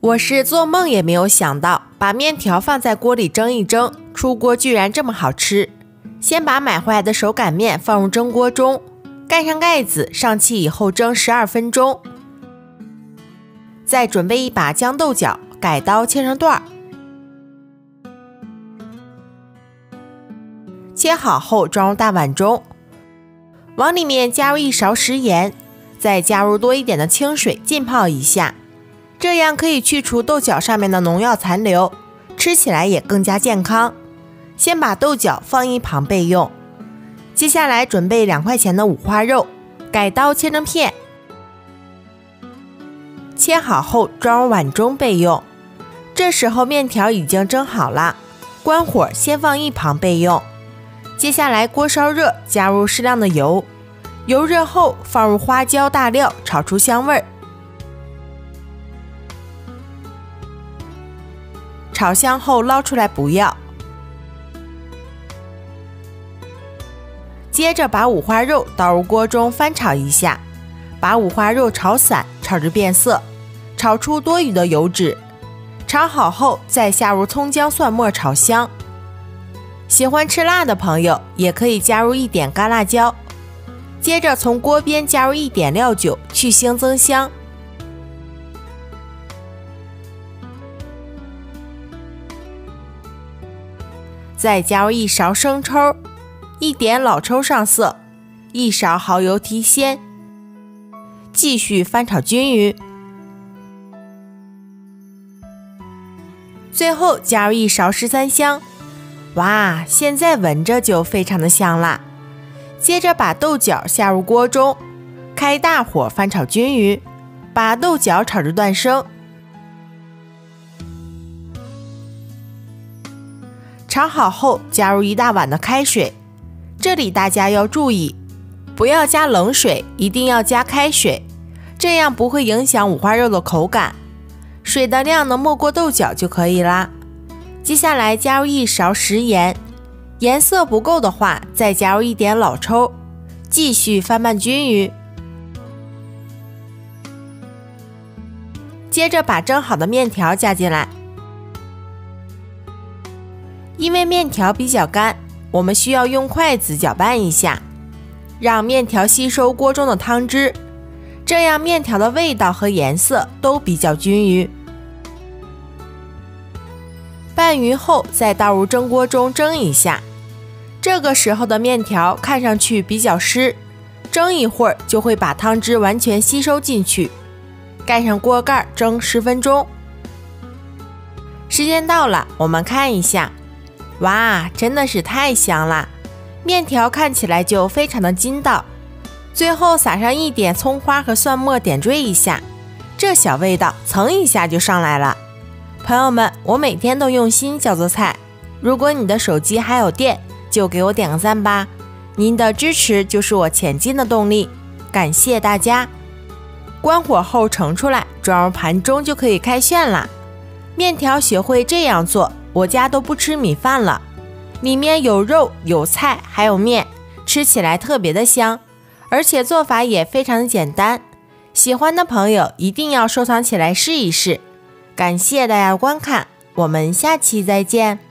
我是做梦也没有想到，把面条放在锅里蒸一蒸，出锅居然这么好吃。先把买回来的手擀面放入蒸锅中，盖上盖子，上气以后蒸12分钟。再准备一把豇豆角，改刀切成段，切好后装入大碗中，往里面加入1勺食盐，再加入多一点的清水浸泡一下，这样可以去除豆角上面的农药残留，吃起来也更加健康。先把豆角放一旁备用。接下来准备2块钱的五花肉，改刀切成片，切好后装入碗中备用。这时候面条已经蒸好了，关火先放一旁备用。接下来锅烧热，加入适量的油，油热后放入花椒大料，炒出香味儿。炒香后捞出来不要。接着把五花肉倒入锅中翻炒一下，把五花肉炒散，炒至变色，炒出多余的油脂。炒好后再下入葱姜蒜末炒香。喜欢吃辣的朋友也可以加入一点干辣椒。接着从锅边加入一点料酒，去腥增香。再加入1勺生抽，一点老抽上色，1勺蚝油提鲜，继续翻炒均匀。最后加入1勺十三香，哇，现在闻着就非常的香啦。接着把豆角下入锅中，开大火翻炒均匀，把豆角炒至断生。炒好后加入1大碗的开水，这里大家要注意，不要加冷水，一定要加开水，这样不会影响五花肉的口感。水的量能没过豆角就可以啦。接下来加入1勺食盐，颜色不够的话再加入一点老抽，继续翻拌均匀。接着把蒸好的面条加进来，因为面条比较干，我们需要用筷子搅拌一下，让面条吸收锅中的汤汁，这样面条的味道和颜色都比较均匀。拌匀后再倒入蒸锅中蒸一下，这个时候的面条看上去比较湿，蒸一会儿就会把汤汁完全吸收进去。盖上锅盖蒸10分钟。时间到了，我们看一下，哇，真的是太香了，面条看起来就非常的筋道。最后撒上一点葱花和蒜末点缀一下，这小味道蹭一下就上来了。朋友们，我每天都用心教做菜，如果你的手机还有电，就给我点个赞吧，您的支持就是我前进的动力，感谢大家。关火后盛出来，装入盘中就可以开炫啦。面条学会这样做，我家都不吃米饭了，里面有肉有菜还有面，吃起来特别的香，而且做法也非常的简单，喜欢的朋友一定要收藏起来试一试。感谢大家的观看，我们下期再见。